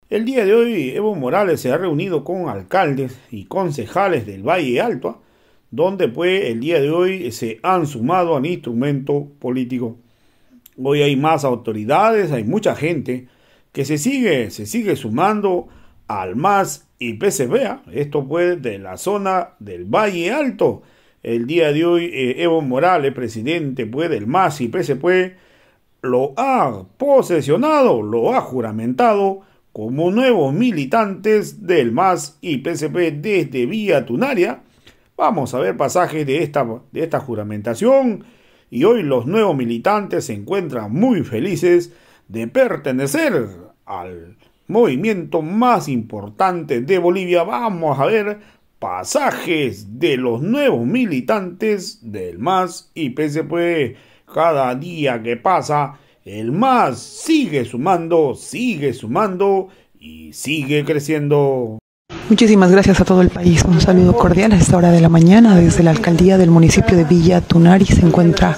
El día de hoy Evo Morales se ha reunido con alcaldes y concejales del Valle Alto, donde pues el día de hoy se han sumado al instrumento político. Hoy hay más autoridades, hay mucha gente que se sigue sumando al MAS y PCB, esto pues de la zona del Valle Alto. El día de hoy Evo Morales, presidente pues del MAS y PCB, lo ha posesionado, lo ha juramentado como nuevos militantes del MAS y PCB desde Villa Tunaria. Vamos a ver pasajes de esta juramentación, y hoy los nuevos militantes se encuentran muy felices de pertenecer al movimiento más importante de Bolivia. Vamos a ver pasajes de los nuevos militantes del MAS y PCB. Cada día que pasa, el MAS sigue sumando y sigue creciendo. Muchísimas gracias a todo el país. Un saludo cordial a esta hora de la mañana desde la alcaldía del municipio de Villa Tunari. Se encuentra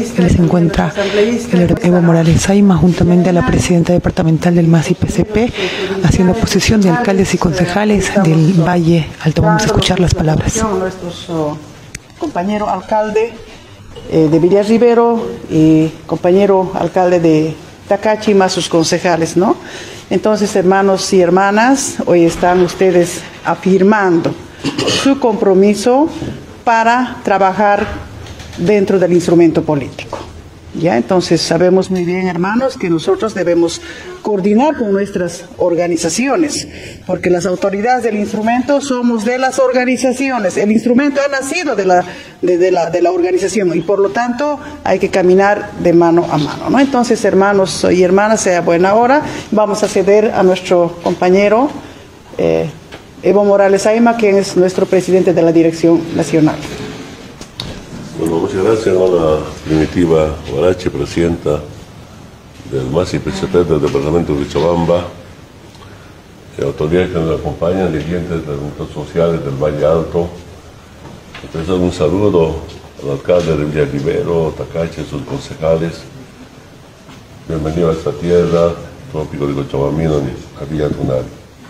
el Evo Morales Saima juntamente a la presidenta departamental del MAS y PCB haciendo posesión de alcaldes y concejales del Valle Alto. Vamos a escuchar las palabras. Nuestro compañero alcalde de Villa Rivero y compañero alcalde de Tacachi más sus concejales, ¿no? Entonces, hermanos y hermanas, hoy están ustedes afirmando su compromiso para trabajar dentro del instrumento político. ¿Ya? Entonces, sabemos muy bien, hermanos, que nosotros debemos coordinar con nuestras organizaciones, porque las autoridades del instrumento somos de las organizaciones. El instrumento ha nacido de la organización y, por lo tanto, hay que caminar de mano a mano, ¿no? Entonces, hermanos y hermanas, sea buena hora. Vamos a ceder a nuestro compañero Evo Morales Saima, quien es nuestro presidente de la Dirección Nacional. Bueno, muchas gracias, hermana Primitiva Guarache, presidenta del MAS y PCB del departamento de Cochabamba, autoridades que nos acompañan, dirigentes de los sociales del Valle Alto. Empezar un saludo al alcalde de Villa Rivero, Tacachi, sus concejales. Bienvenido a esta tierra, trópico de Cochabamino, a Villa Tunari.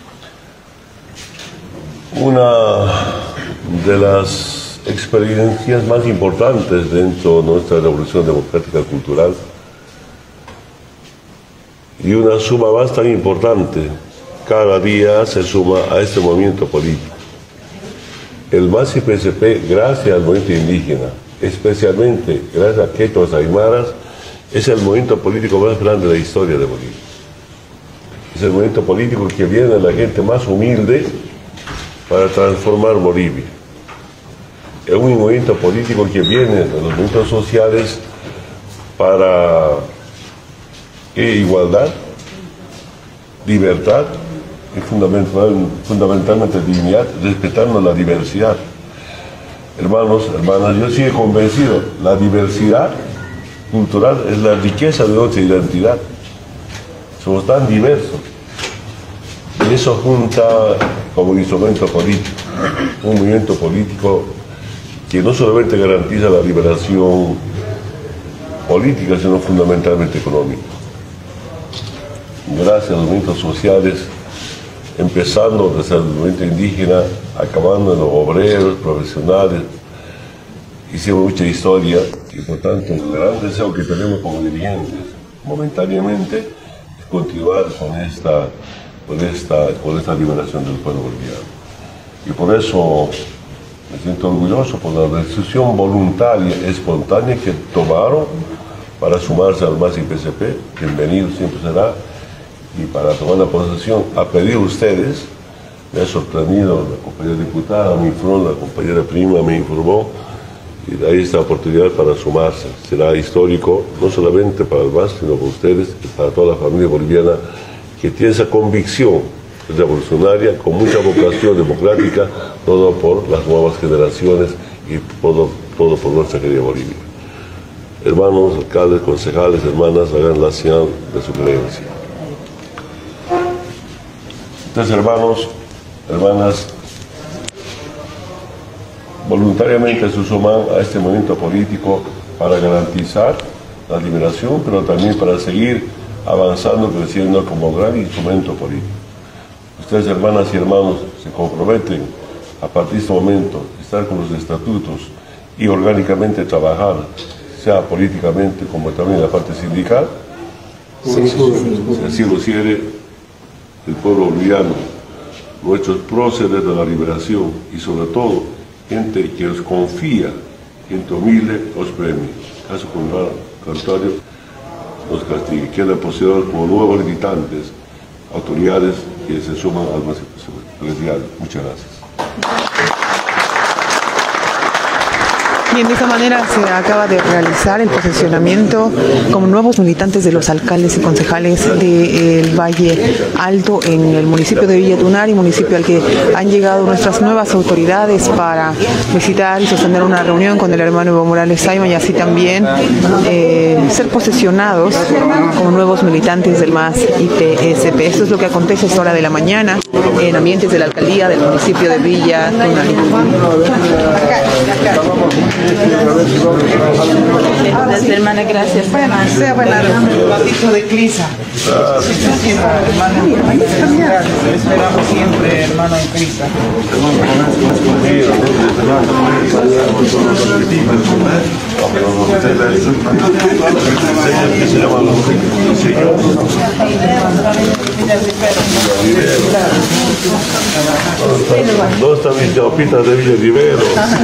Una de las experiencias más importantes dentro de nuestra revolución democrática cultural y una suma más tan importante, cada día se suma a este movimiento político. El MAS y PCB, gracias al movimiento indígena, especialmente gracias a Quechos Aymaras, es el movimiento político más grande de la historia de Bolivia. Es el movimiento político que viene de la gente más humilde para transformar Bolivia. Es un movimiento político que viene de los movimientos sociales para igualdad, libertad y fundamentalmente dignidad, respetando la diversidad. Hermanos, hermanas, yo sigo convencido, la diversidad cultural es la riqueza de nuestra identidad. Somos tan diversos. Y eso junta como instrumento político, un movimiento político que no solamente garantiza la liberación política, sino fundamentalmente económica. Gracias a los movimientos sociales, empezando desde el movimiento indígena, acabando en los obreros, profesionales, hicimos mucha historia y por tanto el gran deseo que tenemos como dirigentes, momentáneamente, es continuar con esta liberación del pueblo boliviano. Y por eso me siento orgulloso por la decisión voluntaria, espontánea que tomaron para sumarse al MAS y PCB. Bienvenido siempre será. Y para tomar la posesión, a pedir ustedes, me ha sorprendido, la compañera diputada, la compañera prima me informó, y de ahí esta oportunidad para sumarse. Será histórico, no solamente para el MAS, sino para ustedes y para toda la familia boliviana que tiene esa convicción revolucionaria, con mucha vocación democrática, todo por las nuevas generaciones y todo por nuestra querida Bolivia. Hermanos, alcaldes, concejales, hermanas, hagan la señal de su creencia. Entonces, hermanos, hermanas, voluntariamente se suman a este movimiento político para garantizar la liberación, pero también para seguir avanzando, creciendo como gran instrumento político. ustedes, hermanas y hermanos, se comprometen a partir de este momento estar con los estatutos y orgánicamente trabajar, sea políticamente como también en la parte sindical. Si así lo quiere el pueblo boliviano, nuestros próceres de la liberación y sobre todo gente que os confía, gente humilde, os premie. Caso contrario, nos castigue. Queda posicionados como nuevos militantes, autoridades que se suman al más eclesial. Muchas gracias. Bien, de esta manera se acaba de realizar el posesionamiento como nuevos militantes de los alcaldes y concejales del Valle Alto en el municipio de Villa Tunari, municipio al que han llegado nuestras nuevas autoridades para visitar y sostener una reunión con el hermano Evo Morales Saima y así también ser posesionados como nuevos militantes del MAS y PSP. Esto es lo que acontece a esta hora de la mañana en ambientes de la alcaldía del municipio de Villa Tunari. Desde hermana, gracias. Bueno, sea buena el ratito de Clisa. Esperamos siempre, hermano, en Clisa. ¿Dónde están mis chaupitas de Villa Rivero?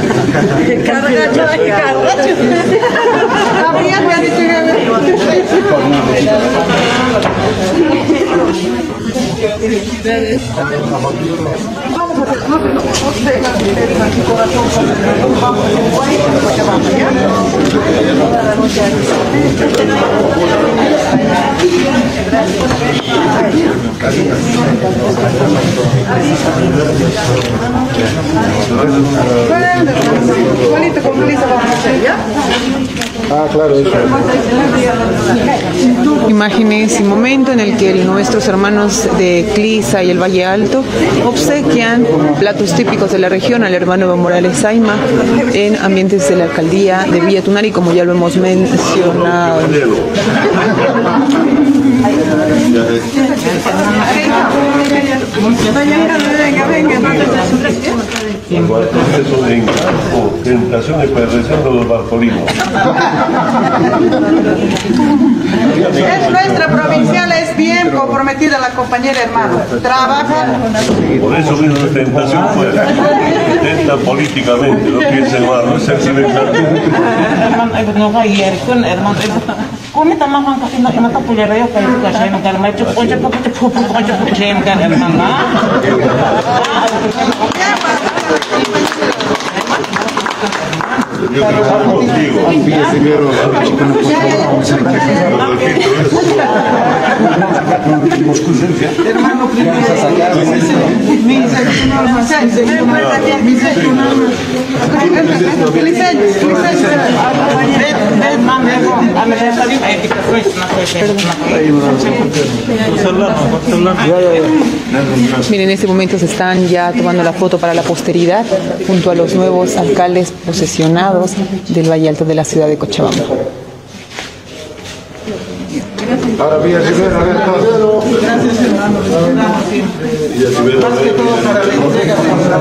Imágenes y momento en el que nuestros hermanos de Clisa y el Valle Alto obsequian platos típicos de la región al hermano Evo Morales Saima en ambientes de la alcaldía de Villa Tunari, como ya lo hemos mencionado. Es un encargo, tentación y perversión de los bartolinos. Es nuestra provincial, es bien comprometida la compañera hermano. Trabaja. Por eso mismo es tentación fuera. Tenta políticamente, no piensen mal, no es sentimental. Yo trabajo contigo. Hermano, Miren, en este momento se están ya tomando la foto para la posteridad junto a los nuevos alcaldes posesionados del Valle Alto de la ciudad de Cochabamba. Ahora Villa Rivero, a ver todo. gracias hermano, más que todo para la entrega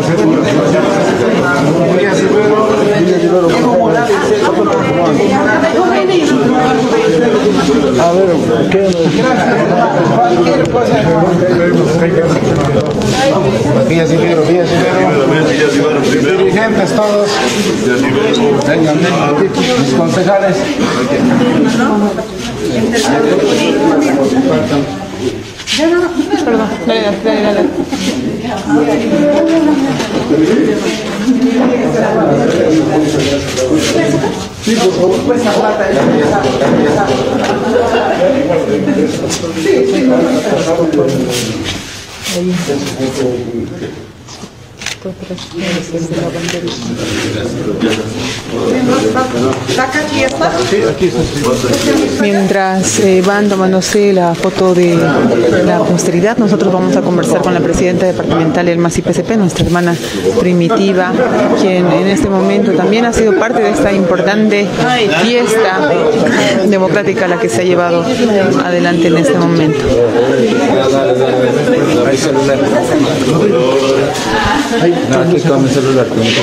Villa Rivero, Evo Morales. a ver, ¿qué? Cualquier cosa. Villa Rivero, dirigentes todos, vengan, los concejales. Perdón, dale. Sí, por favor. Pues la plata Mientras van tomándose la foto de la posteridad, nosotros vamos a conversar con la presidenta departamental del MAS-IPCP, nuestra hermana Primitiva, quien en este momento también ha sido parte de esta importante fiesta democrática a la que se ha llevado adelante en este momento. No, aquí está mi celular.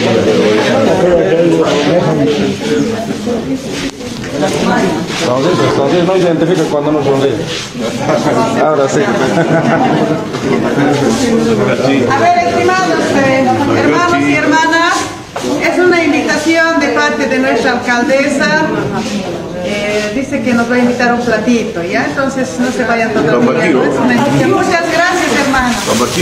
Sonríe, no identifica cuando no sonríe. Ahora sí. A ver, estimados hermanos y hermanas, es una invitación de parte de nuestra alcaldesa. Dice que nos va a invitar a un platito, ¿ya? Entonces no se vayan todavía. Muchas gracias, hermanos.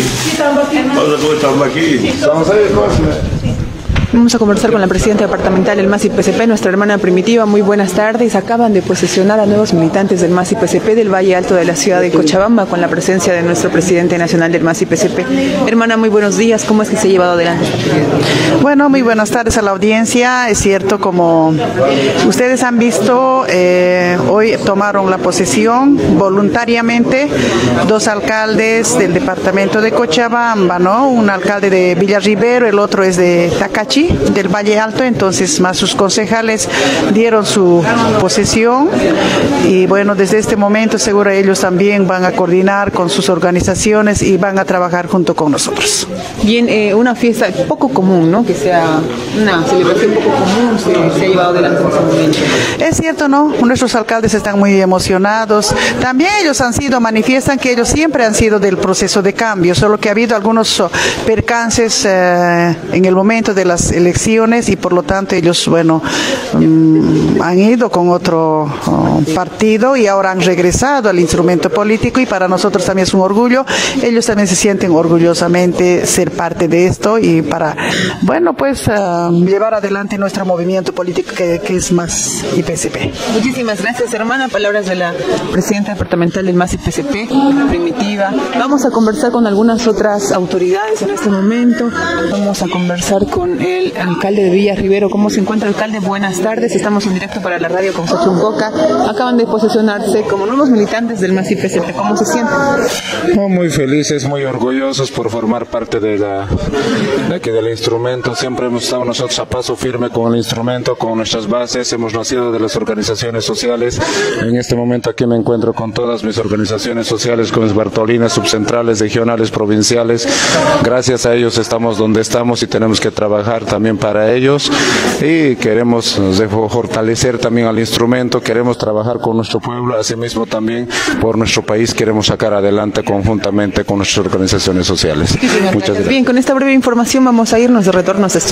Vamos a conversar con la presidenta departamental del MAS-IPCP, nuestra hermana Primitiva. Muy buenas tardes. Acaban de posesionar a nuevos militantes del MAS-IPCP del Valle Alto de la ciudad de Cochabamba con la presencia de nuestro presidente nacional del MAS-IPCP. Hermana, muy buenos días. ¿Cómo es que se ha llevado adelante esta actividad? Bueno, muy buenas tardes a la audiencia. Es cierto, como ustedes han visto, hoy tomaron la posesión voluntariamente dos alcaldes del departamento de Cochabamba, ¿no? Un alcalde de Villarribero, el otro es de Tacachi, del Valle Alto. Entonces más sus concejales dieron su posesión y bueno, desde este momento seguro ellos también van a coordinar con sus organizaciones y van a trabajar junto con nosotros. Bien, una fiesta poco común, ¿no? Que sea una celebración poco común, se ha llevado adelante en este momento. Es cierto, ¿no? Nuestros alcaldes están muy emocionados. También ellos manifiestan que ellos siempre han sido del proceso de cambio, solo que ha habido algunos percances en el momento de las elecciones y por lo tanto ellos, bueno, han ido con otro partido y ahora han regresado al instrumento político y para nosotros también es un orgullo. Ellos también se sienten orgullosamente ser parte de esto y para, bueno, pues llevar adelante nuestro movimiento político que es MAS-IPCP. Muchísimas gracias, hermana. Palabras de la presidenta departamental del MAS-IPCP, Primitiva. Vamos a conversar con algunas otras autoridades en este momento. Vamos a conversar con el alcalde de Villarribero. ¿Cómo se encuentra, alcalde? Buenas tardes. Estamos en directo para la radio con Sachuncoca. Acaban de posesionarse como nuevos militantes del MAS-IPCP. ¿Cómo se sienten? No, muy felices, muy orgullosos por formar parte de aquí del instrumento. Siempre hemos estado nosotros a paso firme con el instrumento, con nuestras bases. Hemos nacido de las organizaciones sociales. En este momento aquí me encuentro con todas mis organizaciones sociales, con mis bartolinas, subcentrales, regionales, provinciales. Gracias a ellos estamos donde estamos y tenemos que trabajar también para ellos. Y queremos fortalecer también al instrumento, queremos trabajar con nuestro pueblo, asimismo también por nuestro país queremos sacar adelante conjuntamente con nuestras organizaciones sociales. Muchas gracias. Bien, con esta breve información vamos a irnos de retorno a